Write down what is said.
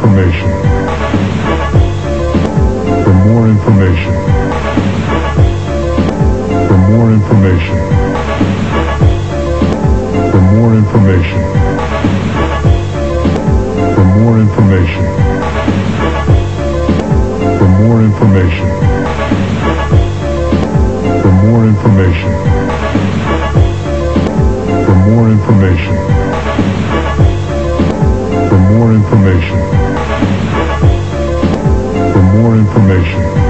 information. For more information. For more information. For more information. For more information. For more information. For more information. For more information. For more information. For more information.